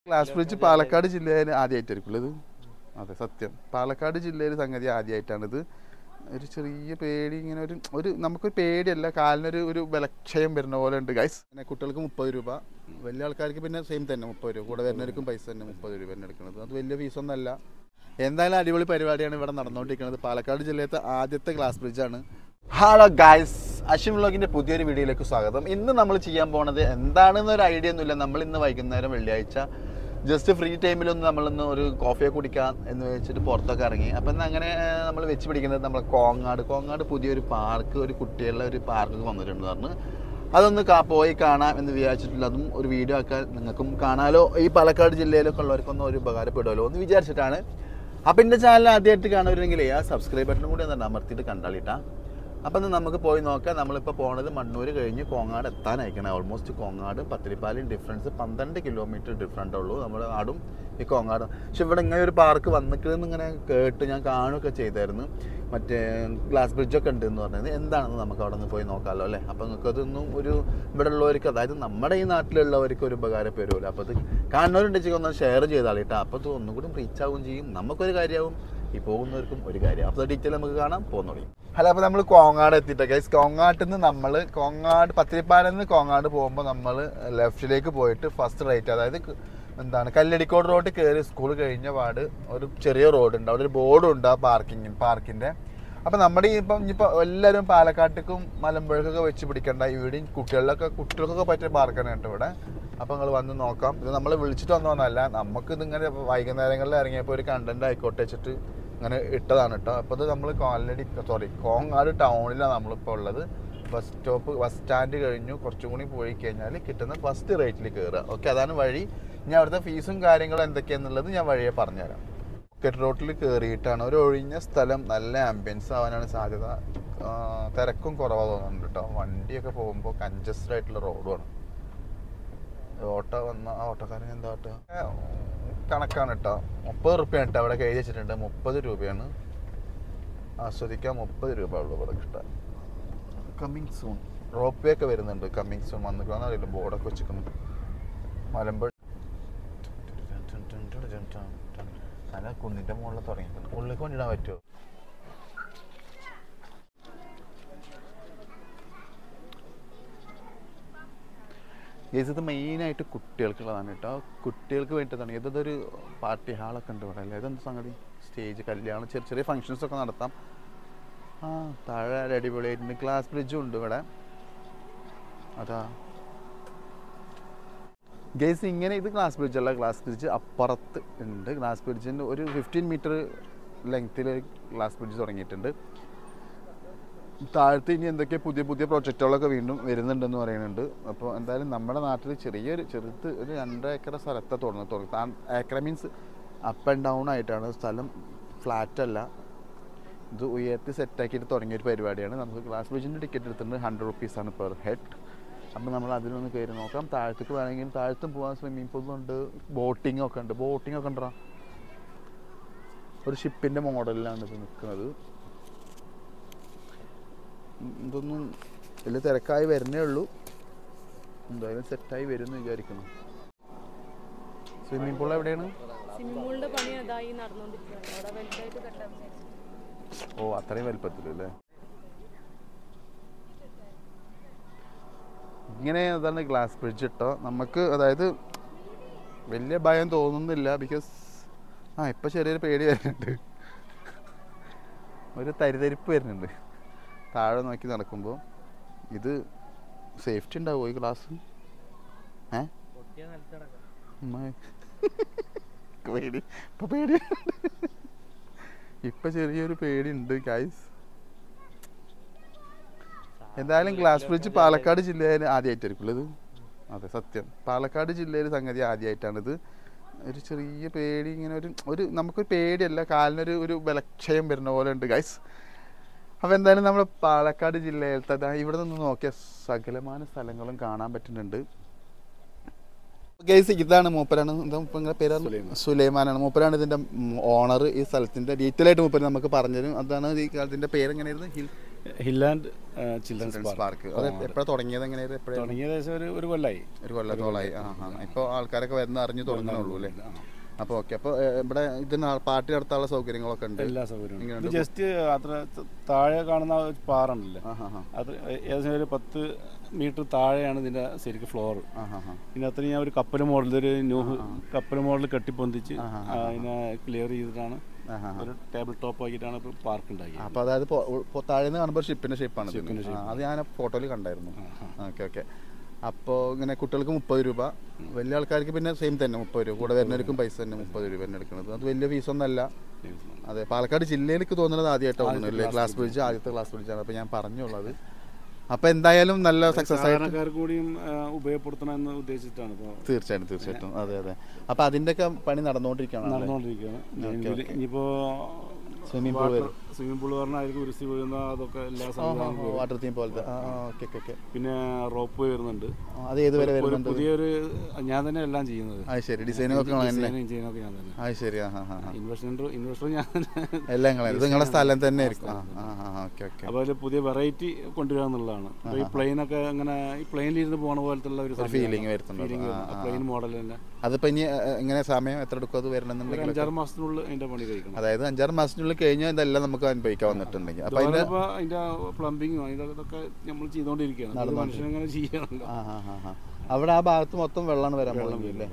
Glass bridge Palakkad ജില്ലയിൽ ആദ്യമായിട്ടായിരിക്കും ഇത്. അതെ, സത്യം. പാലക്കാട് ജില്ലയിൽ സംഗതി ആദ്യമായിട്ടാണിത്. ഒരു ചെറിയ പേടി, ഇങ്ങനെ ഒരു നമുക്കൊരു പേടിയല്ല, കാലിനൊരു ഒരു ബലക്ഷയം വരുന്ന പോലെ ഉണ്ട് ഗൈസ്. പിന്നെ കുട്ടികൾക്ക് 30 രൂപ, വലിയ ആൾക്കാർക്ക് പിന്നെ സെയിം തന്നെ 30 രൂപ, കൂടെ വരുന്നവർക്കും പൈസ തന്നെ 30 രൂപ തന്നെ എടുക്കുന്നത്. അത് വലിയ ഫീസൊന്നും അല്ല. എന്തായാലും അടിപൊളി പരിപാടിയാണ് ഇവിടെ നടന്നുകൊണ്ടിരിക്കുന്നത്. പാലക്കാട് ജില്ലയിലത്തെ ആദ്യത്തെ ഗ്ലാസ് ബ്രിഡ്ജാണ്. ഹലോ ഗൈസ്, അശ്വിൻ വ്ലോഗിൻ്റെ പുതിയൊരു വീഡിയോയിലേക്ക് സ്വാഗതം. ഇന്ന് നമ്മൾ ചെയ്യാൻ പോണത് എന്താണെന്നൊരു ഐഡിയ ഒന്നുമില്ല. നമ്മൾ ഇന്ന് വൈകുന്നേരം വെള്ളിയാഴ്ച ജസ്റ്റ് ഫ്രീ ടൈമിലൊന്ന് നമ്മളൊന്ന് ഒരു കോഫിയൊക്കെ കുടിക്കാം എന്ന് വെച്ചിട്ട് പുറത്തൊക്കെ ഇറങ്ങി. അപ്പം അങ്ങനെ നമ്മൾ വെച്ച് പിടിക്കുന്നത് നമ്മൾ കോങ്ങാട് പുതിയൊരു പാർക്ക്, ഒരു കുട്ടികളുടെ ഒരു പാർക്ക് വന്നിട്ടുണ്ട് പറഞ്ഞ് അതൊന്ന് പോയി കാണാം എന്ന് വിചാരിച്ചിട്ടില്ല. അതും ഒരു വീഡിയോ ആക്കാൻ നിങ്ങൾക്കും കാണാലോ, ഈ പാലക്കാട് ജില്ലയിലൊക്കെ ഉള്ളവർക്കൊന്നും ഒരു ഉപകാരപ്പെടുമല്ലോ എന്ന് വിചാരിച്ചിട്ടാണ്. അപ്പം എൻ്റെ ചാനൽ ആദ്യമായിട്ട് കാണുവരെങ്കിൽ ആ സബ്സ്ക്രൈബ് ബട്ടണും കൂടി ഒന്ന് അമർത്തിയിട്ട് കണ്ടാളിട്ടാ. അപ്പം നമുക്ക് പോയി നോക്കാം. നമ്മളിപ്പോൾ പോണത് മണ്ണൂർ കഴിഞ്ഞ് കോങ്ങാട് എത്താനായിരിക്കണം. ഓൾമോസ്റ്റ് കോങ്ങാട് പത്തിരിപ്പാലും ഡിഫറൻസ് 12 കിലോമീറ്റർ ഡിഫറൻ്റ് ഉള്ളൂ നമ്മുടെ നാടും ഈ കോങ്ങാടും. പക്ഷെ ഇവിടെ ഇങ്ങനെ ഒരു പാർക്ക് വന്നിട്ടെന്ന് ഇങ്ങനെ കേട്ട് ഞാൻ കാണുകയൊക്കെ ചെയ്തായിരുന്നു. മറ്റേ ഗ്ലാസ് ബ്രിഡ്ജൊക്കെ ഉണ്ട് എന്ന് പറഞ്ഞത് എന്താണെന്ന് നമുക്ക് അവിടെ നിന്ന് പോയി നോക്കാമല്ലോ അല്ലേ. അപ്പം നിങ്ങൾക്കതൊന്നും ഒരു ഇവിടെ ഉള്ളവർക്ക്, അതായത് നമ്മുടെ ഈ നാട്ടിലുള്ളവർക്ക് ഒരു ഉപകാരപ്പെടുമല്ലോ. അപ്പോൾ അത് കാണുന്നവരുണ്ടെങ്കിൽ ഒന്ന് ഷെയർ ചെയ്താളിട്ടാ. അപ്പോൾ അത് ഒന്നും കൂടി റീച്ച് ആവുകയും ചെയ്യും, നമുക്കൊരു കാര്യമാവും, ഈ പോകുന്നവർക്കും ഒരു കാര്യം. അപ്പോൾ ഡീറ്റെയിൽ നമുക്ക് കാണാം, പോകുന്നോളി. ഹലോ, അപ്പോൾ നമ്മൾ കോങ്ങാട് എത്തിയിട്ട് ഗൈസ്, കോങ്ങാട്ടിൽ നിന്ന് നമ്മൾ പത്തിരിപ്പാലിൽ നിന്ന് കോങ്ങാട് പോകുമ്പോൾ നമ്മൾ ലെഫ്റ്റിലേക്ക് പോയിട്ട് ഫസ്റ്റ് റൈറ്റ്, അതായത് കല്ലടിക്കോട് റോഡ് കയറി സ്കൂൾ കഴിഞ്ഞ പാട് ഒരു ചെറിയ റോഡുണ്ട്, അവിടെ ഒരു ബോർഡും ഉണ്ട് ആ പാർക്കിൻ്റെ. അപ്പോൾ നമ്മുടെ ഇനിയിപ്പോൾ എല്ലാവരും പാലക്കാട്ടേക്കും മലമ്പുഴക്കൊക്കെ വെച്ച് പിടിക്കേണ്ട, ഇവിടെയും കുട്ടികൾക്കൊക്കെ പറ്റിയ പാർക്കാണ് കേട്ടോ ഇവിടെ. അപ്പോൾ നിങ്ങൾ വന്ന് നോക്കാം. ഇത് നമ്മൾ വിളിച്ചിട്ട് വന്നോന്നല്ല, നമുക്കിതിങ്ങനെ വൈകുന്നേരങ്ങളിൽ ഇറങ്ങിയപ്പോൾ ഒരു കണ്ടന്റ് ആയിക്കോട്ടെ വെച്ചിട്ട് അങ്ങനെ ഇട്ടതാണ് കേട്ടോ. അപ്പോൾ ഇത് നമ്മൾ കോങ്ങാട് ടൗണിലാണ് നമ്മളിപ്പോൾ ഉള്ളത്. ബസ് സ്റ്റാൻഡ് കഴിഞ്ഞു കുറച്ചും കൂടി പോയി കഴിഞ്ഞാൽ കിട്ടുന്ന ഫസ്റ്റ് റേറ്റിൽ കയറുക. ഓക്കെ, അതാണ് വഴി. ഇനി അവിടുത്തെ ഫീസും കാര്യങ്ങളും എന്തൊക്കെയാണെന്നുള്ളത് ഞാൻ വഴിയെ പറഞ്ഞുതരാം. ടിക്കറ്റ് റോട്ടിൽ കയറിയിട്ടാണ് ഒരു ഒഴിഞ്ഞ സ്ഥലം, നല്ല ആംബിയൻസ് ആവാനാണ് സാധ്യത. തിരക്കും കുറവാ തോന്നുന്നുണ്ട് കേട്ടോ. വണ്ടിയൊക്കെ പോകുമ്പോൾ കൺജസ്റ്റഡ് ആയിട്ടുള്ള റോഡുമാണ്. ഓട്ടോ വന്ന ഓട്ടോക്കാരൻ എന്താ കണക്കാണ് കേട്ടോ. 30 രൂപയാണ് കേട്ടോ അവിടെ കയറി വെച്ചിട്ടുണ്ട്. 30 രൂപയാണ് ആസ്വദിക്കാൻ. 30 രൂപ ഉള്ളൂ ഇവിടെ കിട്ടാൻ. കമ്മിങ് സൂൺ റോപ്പ് വേ ഒക്കെ വരുന്നുണ്ട്. കമ്മിങ് സൂൺ വന്നിട്ടാണ് അറിയില്ല, ബോർഡൊക്കെ വെച്ചിട്ടുണ്ട്. മലമ്പുഴ നല്ല കുന്നിൻ്റെ മുകളിൽ തുടങ്ങിയിട്ടുണ്ട്. ഉള്ളിലേക്ക് കൊണ്ടിടാൻ പറ്റുമോ? ഇത് മെയിനായിട്ട് കുട്ടികൾക്കുള്ളതാണ് കേട്ടോ. കുട്ടികൾക്ക് വേണ്ടിയിട്ടാണ്. ഇതൊരു പാർട്ടി ഹാളൊക്കെ ഉണ്ട് ഇവിടെ അല്ലേ. ഇതെന്ത് സംഗതി, സ്റ്റേജ്, കല്യാണം, ചെറിയ ചെറിയ ഫങ്ഷൻസൊക്കെ നടത്താം. താഴെ അടിപൊളിയായിട്ടുണ്ട്. ഗ്ലാസ് ബ്രിഡ്ജും ഉണ്ട് ഇവിടെ. അതാ ഗേസ്, ഇങ്ങനെ ഇത് ഗ്ലാസ് ബ്രിഡ്ജ് അല്ല, ഗ്ലാസ് ബ്രിഡ്ജ് അപ്പുറത്ത് ഉണ്ട്. ഗ്ലാസ് ബ്രിഡ്ജിൻ്റെ ഒരു 15 മീറ്റർ ലെങ്ത്തിൽ ഗ്ലാസ് ബ്രിഡ്ജ് തുടങ്ങിയിട്ടുണ്ട്. താഴത്ത് ഇനി എന്തൊക്കെ പുതിയ പ്രോജക്റ്റുകളൊക്കെ വീണ്ടും വരുന്നുണ്ടെന്ന് പറയുന്നുണ്ട്. അപ്പോൾ എന്തായാലും നമ്മുടെ നാട്ടിൽ ചെറുത് ഒരു 2 ഏക്കർ സ്ഥലത്തെ തുടങ്ങി. Acre means up and down ആയിട്ടാണ് സ്ഥലം, ഫ്ലാറ്റ് അല്ല. ഇത് ഉയർത്തി സെറ്റാക്കിയിട്ട് തുടങ്ങിയൊരു പരിപാടിയാണ്. നമുക്ക് ഗ്ലാസ് ബ്രിഡ്ജിൻ്റെ ടിക്കറ്റ് എടുത്തിട്ടുണ്ട് 100 റുപ്പീസാണ് പെർ ഹെഡ്. അപ്പം നമ്മൾ അതിലൊന്ന് കയറി നോക്കാം. താഴത്തേക്ക് വേണമെങ്കിൽ താഴത്തും പോകാൻ, സ്വിമ്മിങ് പൂളുണ്ട്, ബോട്ടിംഗ് ഒക്കെ ഉണ്ടോ. ഒരു ഷിപ്പിൻ്റെ മോഡലിലാണ് ഇത് നിൽക്കുന്നത്. ഇതൊന്നും വലിയ തിരക്കായി വരുന്നേ ഉള്ളൂ. എന്തായാലും സെറ്റായി വരും എന്ന് വിചാരിക്കുന്നു. സ്വിമ്മിംഗ് പൂൾ എവിടെയാണ്? ഓ, അത്രയും വലുപ്പത്തിലല്ലേ. ഇങ്ങനെ അതാണ് ഗ്ലാസ് ബ്രിഡ്ജ് ഇട്ടോ. നമുക്ക് അതായത് വലിയ ഭയം തോന്നുന്നില്ല. ബിക്കോസ് ഇപ്പം ചെറിയൊരു പേടി വരുന്നുണ്ട്, ഒരു തരിതരിപ്പ് വരുന്നുണ്ട് താഴെ നോക്കി നടക്കുമ്പോൾ. ഇത് സേഫ്റ്റി ഉണ്ടാവുമോ ഈ ഗ്ലാസ്? പേടി ഇപ്പം ചെറിയൊരു പേടിയുണ്ട് ഗൈസ്. എന്തായാലും ഗ്ലാസ് ബ്രിഡ്ജ് പാലക്കാട് ജില്ലയിൽ ആദ്യമായിട്ടായിരിക്കും ഇത്. അതെ, സത്യം. പാലക്കാട് ജില്ലയിൽ സംഗതി ആദ്യമായിട്ടാണിത്. ഒരു ചെറിയ പേടി, ഇങ്ങനെ ഒരു നമുക്കൊരു പേടിയല്ല, കാലിനൊരു ഒരു ബലക്ഷയം വരുന്ന പോലെ ഉണ്ട് ഗൈസ്. അപ്പോൾ എന്തായാലും നമ്മൾ പാലക്കാട് ജില്ലയിലത്തെ ഇവിടെ നിന്ന് നോക്കിയ സകലമാന സ്ഥലങ്ങളും കാണാൻ പറ്റുന്നുണ്ട് ഗൈസ്. ഇതാണ് മൂപ്പരാണ്, എന്താ മൂപ്പരുടെ പേരാണ്? സുലൈമാനാണ്. മൂപ്പരാണ് ഇതിൻ്റെ ഓണർ. ഈ സ്ഥലത്തിൻ്റെ ഡീറ്റെയിൽ ആയിട്ട് മൂപ്പര് നമുക്ക് പറഞ്ഞുതരും. അതാണ് ഈ ഇതിൻ്റെ പേരെങ്ങനെയായിരുന്നു? Hill and children's park. അത് എപ്പോഴാണ് തുടങ്ങിയത്? എങ്ങനെയായിരുന്നു? തുടങ്ങിയ ഏകദേശം ഒരു കൊല്ലമായി. ഒരു കൊല്ലത്തോളായി. ഇപ്പോൾ ആൾക്കാരൊക്കെ വരുന്ന അറിഞ്ഞു തുടങ്ങണുള്ളൂ അല്ലേ? അപ്പോൾ ഓക്കെ. അപ്പോൾ ഇവിടെ ഇതിന് പാർട്ടി നടത്താനുള്ള സൗകര്യങ്ങളൊക്കെ ഉണ്ട്? എല്ലാ സൗകര്യവും. ജസ്റ്റ് അത്ര താഴെ കാണുന്ന പാറ ഉണ്ടല്ലേ, അത് ഏകദേശം ഒരു 10 മീറ്റർ താഴെയാണ് ഇതിൻ്റെ ശരിക്കും ഫ്ലോർ. പിന്നെ അത്രയും ഞാൻ ഒരു കപ്പൽ മോഡൽ, ഒരു ന്യൂ കപ്പൽ മോഡൽ കെട്ടിപ്പൊന്തിച്ച് അതിനെ ക്ലിയർ ചെയ്തിട്ടാണ് ഒരു ടേബിൾ ടോപ്പ് ആക്കിയിട്ടാണ് ഇപ്പോൾ പാർക്ക് ഉണ്ടാക്കിയത്. അപ്പോൾ അതായത് താഴെ നിന്ന് കാണുമ്പോൾ ഷിപ്പിൻ്റെ ഷേപ്പാണ്. അത് ഞാൻ ഫോട്ടോയിൽ കണ്ടായിരുന്നു. Okay okay. അപ്പോൾ ഇങ്ങനെ കുട്ടികൾക്ക് 30 രൂപ, വലിയ ആൾക്കാർക്ക് പിന്നെ സെയിം തന്നെ 30 രൂപ, കൂടെ വരുന്നവർക്കും പൈസ തന്നെ 30 രൂപ തന്നെ എടുക്കുന്നത്. അത് വലിയ ഫീസൊന്നുമല്ല. അതെ, പാലക്കാട് ജില്ലയിലേക്ക് തോന്നുന്നത് ആദ്യമായിട്ട് തോന്നുന്നില്ലേ? ഗ്ലാസ് ബ്രിഡ്ജ് ആദ്യത്തെ ഗ്ലാസ് ബ്രിഡ്ജാണ്. അപ്പോൾ ഞാൻ പറഞ്ഞുള്ളത്. അപ്പോൾ എന്തായാലും നല്ല സക്സസ് ആയിട്ട് കൂടിയും ഉപയോഗപ്പെടുത്തണമെന്ന് ഉദ്ദേശിച്ചിട്ടാണ്. തീർച്ചയായിട്ടും. അതെ അതെ. അപ്പോൾ അതിൻ്റെയൊക്കെ പണി നടന്നുകൊണ്ടിരിക്കുകയാണ്. ഇനിയിപ്പോൾ സ്വിമ്മിംഗ് പൂൾ പറഞ്ഞായിരിക്കും ഉരുസി വീഴുന്ന അതൊക്കെ എല്ലാ സംവിധാനങ്ങളും, വാട്ടർ തീം പോലത്തെ. പിന്നെ റോപ്പ് വേ വരുന്നുണ്ട്. അത് ഏത് വരെ വരുന്നുണ്ട്? പുതിയൊരു ഞാൻ തന്നെ എല്ലാം ചെയ്യുന്നത്. അത് ശരി. ഡിസൈനൊക്കെ ഞാൻ തന്നെ. അത് ശരി. ഇൻവെസ്റ്റർ ഞാൻ എല്ലാം നിങ്ങളുടെ സ്ഥലം തന്നെ ആയിരിക്കും. അപ്പോൾ അതിൽ പുതിയ വെറൈറ്റി കൊണ്ടുവരിക എന്നുള്ളതാണ്. ഈ പ്ലെയിനൊക്കെ അങ്ങനെ ഈ പ്ലെയിനിലിരുന്ന് പോണ പോലത്തെ ഒരു ഫീലിംഗ് വരുന്നുണ്ട്. പ്ലെയിൻ മോഡൽ തന്നെ. അതിപ്പോൾ ഇനി എങ്ങനെ സമയം എത്ര എടുക്കും അത് വരണമെന്നുണ്ടെങ്കിൽ? 5-6 മാസത്തിനുള്ളിൽ അതിൻ്റെ പണി കഴിക്കണം. അതായത് 5-6 മാസത്തിനുള്ളിൽ കഴിഞ്ഞാൽ ഇതെല്ലാം നമുക്ക് അനുഭവിക്കാൻ വന്നിട്ടുണ്ടെങ്കിൽ അപ്പോൾ അതിൻ്റെ പ്ലംബിങ്ങും ഇതൊക്കെ നമ്മൾ ചെയ്തുകൊണ്ടിരിക്കുകയാണ്. മനുഷ്യനെങ്ങനെ ചെയ്യണമല്ലോ. അവിടെ ആ ഭാഗത്ത് മൊത്തം വെള്ളമാണ് വരാൻ പോകുന്നില്ലേ?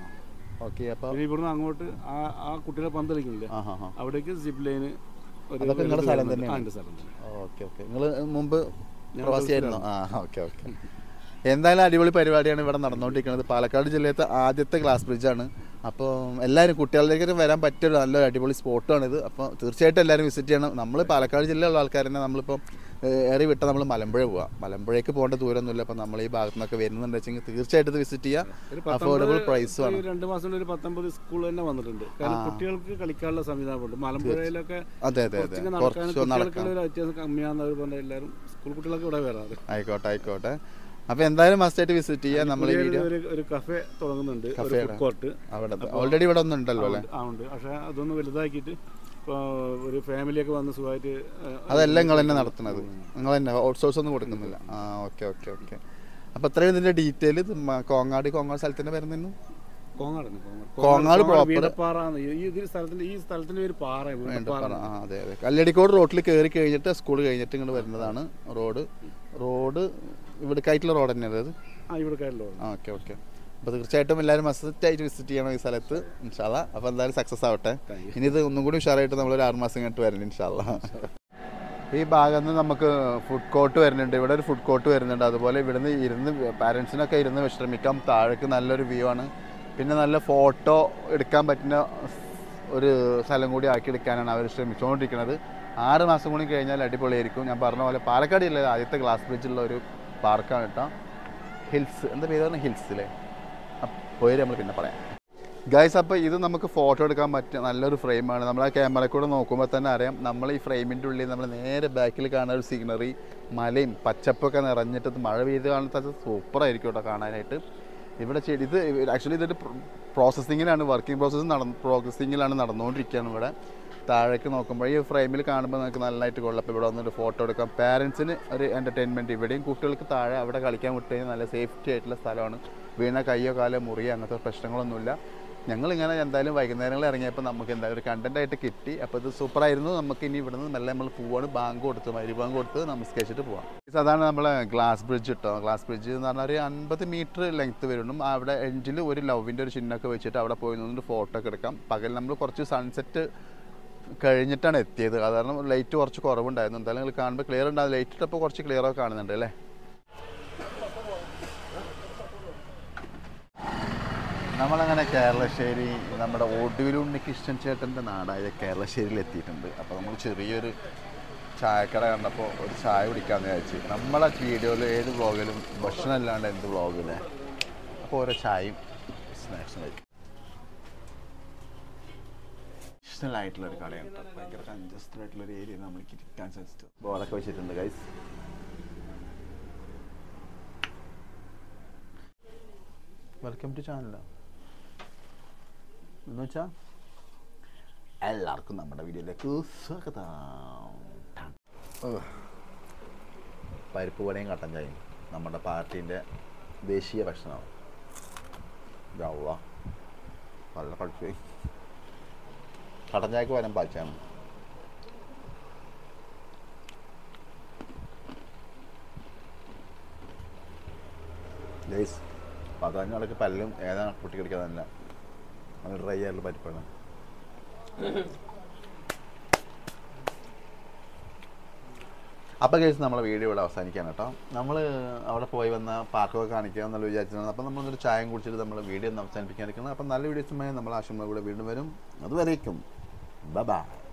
ഓക്കെ. അപ്പോൾ ഇവിടുന്ന് അങ്ങോട്ട് ആ കുട്ടികളെ പന്ത് കളിക്കുന്നില്ലേ, അവിടേക്ക് സിപ്പ് ലൈന് അതൊക്കെ നിങ്ങളുടെ സ്ഥലം തന്നെയാണ്? Okay okay. നിങ്ങൾ മുമ്പ് പ്രവാസിയായിരുന്നോ? Okay okay. എന്തായാലും അടിപൊളി പരിപാടിയാണ് ഇവിടെ നടന്നുകൊണ്ടിരിക്കുന്നത്. പാലക്കാട് ജില്ലയിലത്തെ ആദ്യത്തെ ഗ്ലാസ് ബ്രിഡ്ജാണ്. അപ്പോൾ എല്ലാവരും കുട്ടികളിലേക്ക് വരാൻ പറ്റിയൊരു നല്ലൊരു അടിപൊളി സ്പോട്ടാണിത്. അപ്പോൾ തീർച്ചയായിട്ടും എല്ലാവരും വിസിറ്റ് ചെയ്യണം. നമ്മൾ പാലക്കാട് ജില്ലയിലുള്ള ആൾക്കാർ തന്നെ നമ്മളിപ്പോൾ ഏറി വിട്ടാൽ നമ്മൾ മലമ്പുഴ പോവാം. മലമ്പുഴയ്ക്ക് പോകേണ്ട ദൂരമൊന്നുമില്ല. അപ്പോൾ നമ്മൾ ഈ ഭാഗത്തു നിന്നൊക്കെ വരുന്നുണ്ടെന്ന് വെച്ചെങ്കിൽ തീർച്ചയായിട്ടും ഇത് വിസിറ്റ് ചെയ്യുക. അഫോർഡബിൾ പ്രൈസുമാണ്. 2 മാസം ഒരു 19 സ്കൂൾ തന്നെ വന്നിട്ടുണ്ട്. കാരണം കുട്ടികൾക്ക് കളിക്കാനുള്ള സംവിധാനമുണ്ട്. മലമ്പുഴയിലൊക്കെ അതെ അതെ അതെ കുറച്ച് നടക്കാൻ വ്യത്യാസം കമ്മിയാണെന്ന് പറഞ്ഞാൽ എല്ലാവരും സ്കൂൾ കുട്ടികളൊക്കെ ഇവിടെ വരാറ്. ആയിക്കോട്ടെ. അപ്പോൾ എന്തായാലും മസ്റ്റായിട്ട് വിസിറ്റ് ചെയ്യാം. നമ്മൾ ഒരു കഫേ തുടങ്ങുന്നുണ്ട്, അവിടെ ഓൾറെഡി ഇവിടെ ഒന്നും ഉണ്ടല്ലോ അല്ലേ? ഉണ്ട്. പക്ഷേ അതൊന്ന് വലുതാക്കിയിട്ട് ഇപ്പോൾ ഒരു ഫാമിലിയൊക്കെ വന്ന് സുഖമായിട്ട് അതെല്ലാം നിങ്ങൾ തന്നെ നടത്തുന്നത്? നിങ്ങൾ തന്നെ ഔട്ട്സോഴ്സ് ഒന്നും കൊടുക്കുന്നില്ല? ഓക്കെ. അപ്പോൾ ഇത്രയും ഇതിൻ്റെ ഡീറ്റെയിൽ. കോങ്ങാട് സ്ഥലത്തിൻ്റെ വരുന്നു? കോങ്ങാട് പ്രോപ്പർ ഈ സ്ഥലത്തിന്റെ ഒരു പാറ. അതെ അതെ. കല്ലടിക്കോട് റോഡിൽ കയറി കഴിഞ്ഞിട്ട് സ്കൂൾ കഴിഞ്ഞിട്ട് ഇങ്ങോട്ട് വരുന്നതാണ് റോഡ് ഇവിടേക്കായിട്ടുള്ള റോഡ് തന്നെയാണ് അത്? ഓക്കെ. അപ്പോൾ തീർച്ചയായിട്ടും എല്ലാവരും മസ്റ്റായിട്ട് വിസിറ്റ് ചെയ്യണം ഈ സ്ഥലത്ത് ഇൻഷാ അല്ലാഹ്. അപ്പോൾ എന്തായാലും സക്സസ് ആവട്ടെ. ഇനി ഇത് ഒന്നും കൂടി ഉഷാറായിട്ട് നമ്മളൊരു 6 മാസം കഴിഞ്ഞിട്ട് വരണം ഇൻഷാ അല്ലാഹ്. ഈ ഭാഗത്ത് നിന്ന് നമുക്ക് ഫുഡ് കോർട്ട് വരുന്നുണ്ട്. ഇവിടെ ഒരു ഫുഡ് കോർട്ട് വരുന്നുണ്ട്. അതുപോലെ ഇവിടുന്ന് ഇരുന്ന് പാരൻസിനൊക്കെ ഇരുന്ന് വിശ്രമിക്കാം. താഴേക്ക് നല്ലൊരു വ്യൂ ആണ്. പിന്നെ നല്ല ഫോട്ടോ എടുക്കാൻ പറ്റുന്ന ഒരു സ്ഥലം കൂടി ആക്കിയെടുക്കാനാണ് അവർ ശ്രമിച്ചുകൊണ്ടിരിക്കുന്നത്. 6 മാസം കൂടി കഴിഞ്ഞാൽ അടിപൊളിയായിരിക്കും. ഞാൻ പറഞ്ഞ പോലെ പാലക്കാട് ജില്ലയിൽ ആദ്യത്തെ ഗ്ലാസ് ബ്രിഡ്ജുള്ള ഒരു പാർക്കാണ് കേട്ടോ. ഹിൽസ് എന്താ പേര് പറഞ്ഞാൽ? ഹിൽസിലെ പേര് നമ്മൾ പിന്നെ പറയാം ഗൈസ്. അപ്പോൾ ഇത് നമുക്ക് ഫോട്ടോ എടുക്കാൻ പറ്റിയ നല്ലൊരു ഫ്രെയിമാണ്. നമ്മൾ ആ ക്യാമറ കൂടെ നോക്കുമ്പോൾ തന്നെ അറിയാം. നമ്മൾ ഈ ഫ്രെയിമിൻ്റെ ഉള്ളിൽ നമ്മൾ നേരെ ബാക്കിൽ കാണുന്ന ഒരു സീനറി, മലയും പച്ചപ്പൊക്കെ നിറഞ്ഞിട്ട് മഴ പെയ്ത് കാണുന്നത് സൂപ്പറായിരിക്കും കേട്ടോ കാണാനായിട്ട്. ഇവിടെ ഇത് ആക്ച്വലി ഇതൊരു പ്രോസസ്സിങ്ങിലാണ്, വർക്കിംഗ് പ്രോസസ്സിങ്ങിലാണ് നടന്നുകൊണ്ടിരിക്കുകയാണ്. ഇവിടെ താഴേക്ക് നോക്കുമ്പോൾ ഈ ഫ്രെയിമിൽ കാണുമ്പോൾ നമുക്ക് നല്ലതായിട്ട് കൊള്ളാം. അപ്പോൾ ഇവിടെ വന്നിട്ട് ഫോട്ടോ എടുക്കാം. പാരൻസിന് ഒരു എൻ്റർടൈൻമെൻറ്റ്. ഇവിടെയും കുട്ടികൾക്ക് താഴെ അവിടെ കളിക്കാൻ വിട്ട് കഴിഞ്ഞാൽ നല്ല സേഫ്റ്റി ആയിട്ടുള്ള സ്ഥലമാണ്. വീണ കയ്യോ കാലോ മുറിയോ അങ്ങനത്തെ പ്രശ്നങ്ങളൊന്നുമില്ല. ഞങ്ങളിങ്ങനെ എന്തായാലും വൈകുന്നേരങ്ങളിൽ ഇറങ്ങിയപ്പോൾ നമുക്ക് എന്തായാലും ഒരു കണ്ടൻറ്റായിട്ട് കിട്ടി. അപ്പോൾ ഇത് സൂപ്പറായിരുന്നു. നമുക്ക് ഇനി ഇവിടെ നിന്ന് മെല്ലെ നമ്മൾ പോവാണ്. ബാങ്ക് കൊടുത്ത് മരിബാങ്ക് കൊടുത്ത് നമസ്കരിച്ചിട്ട് പോവാം. അതാണ് നമ്മളെ ഗ്ലാസ് ബ്രിഡ്ജ് കേട്ടോ. ഗ്ലാസ് ബ്രിഡ്ജ് എന്ന് പറഞ്ഞാൽ ഒരു 50 മീറ്റർ ലെങ്ത്ത് വരുന്നു. അവിടെ എൻഡിൽ ഒരു ലവിൻ്റെ ഒരു ചിഹ്നമൊക്കെ വെച്ചിട്ട് അവിടെ പോയി നിന്നിട്ട് ഫോട്ടോ ഒക്കെ എടുക്കാം. പകൽ നമ്മൾ കുറച്ച് സൺസെറ്റ് കഴിഞ്ഞിട്ടാണ് എത്തിയത്. അത് കാരണം ലൈറ്റ് കുറച്ച് കുറവുണ്ടായിരുന്നു. എന്തായാലും നിങ്ങൾ കാണുമ്പോൾ ക്ലിയർ ഉണ്ടാകും. ലൈറ്റ് ഇട്ടപ്പോൾ കുറച്ച് ക്ലിയറൊക്കെ കാണുന്നുണ്ട് അല്ലേ? നമ്മളങ്ങനെ കേരളശ്ശേരി നമ്മുടെ ഒടുവിൽ ഉണ്ണികൃഷ്ണൻ ചേട്ടൻ്റെ നാടായ കേരളശ്ശേരിയിൽ എത്തിയിട്ടുണ്ട്. അപ്പോൾ നമ്മൾ ചെറിയൊരു ചായക്കട കണ്ടപ്പോൾ ഒരു ചായ കുടിക്കാമെന്ന് വിചാരിച്ച്. നമ്മളെ വീഡിയോയിൽ ഏത് വ്ളോഗിലും ഭക്ഷണം അല്ലാണ്ട് എന്ത് വ്ളോഗില്ലേ. അപ്പോൾ ഓരോ ചായയും സ്നാക്സും കഴിക്കും. ആയിട്ടുള്ളൊരു കടയാണ്. ഭയങ്കര കൺജസ്റ്റഡ് ആയിട്ടുള്ളൊരു ഏരിയ. നമ്മൾക്ക് ഇരിക്കാൻ സാധിച്ചു. ബോർഡൊക്കെ വെച്ചിട്ടുണ്ട് ഗൈസ്. വെൽക്കം ടു ചാനൽ എന്ന് വെച്ചാൽ എല്ലാവർക്കും നമ്മുടെ വീഡിയോയിലേക്ക് സ്വാഗതം. പരിപ്പ് വടയും കട്ടൻ ചായയും നമ്മുടെ പാർട്ടീൻ്റെ ദേശീയ ഭക്ഷണമാണ്. യവ്വ നല്ല കഴിച്ചു. കട്ടൻ ചായക്ക് വരാൻ പാച്ചാണ്. ഗൈസ് 15 നാളൊക്കെ പല്ലും ഏതാണ് പൊട്ടിക്കടിക്കാതല്ല, അത് ഡ്രൈ ആയിട്ടുള്ള പരിപ്പാണ്. അപ്പോൾ കേസ് നമ്മളെ വീഡിയോ ഇവിടെ അവസാനിക്കാൻ കേട്ടോ. നമ്മൾ അവിടെ പോയി വന്ന പാർക്കൊക്കെ കാണിക്കുക എന്നുള്ള വിചാരിച്ചിരുന്നത്. അപ്പോൾ നമ്മളൊരു ചായം കുടിച്ചിട്ട് നമ്മൾ വീഡിയോ ഒന്ന് അവസാനിപ്പിക്കാൻ ഇരിക്കുന്നത്. അപ്പം നല്ല വീഡിയോസുമായി നമ്മൾ ആശുപത്രി കൂടെ വീണ്ടും വരും. അതുവരേക്കും ബൈ.